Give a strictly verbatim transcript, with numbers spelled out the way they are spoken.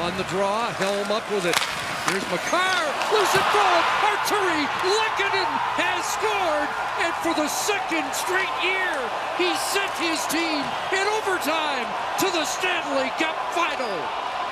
On the draw, Helm up with it. Here's McCarr, loose and goal. Arturi Lehkonen has scored, and for the second straight year, he sent his team in overtime to the Stanley Cup final.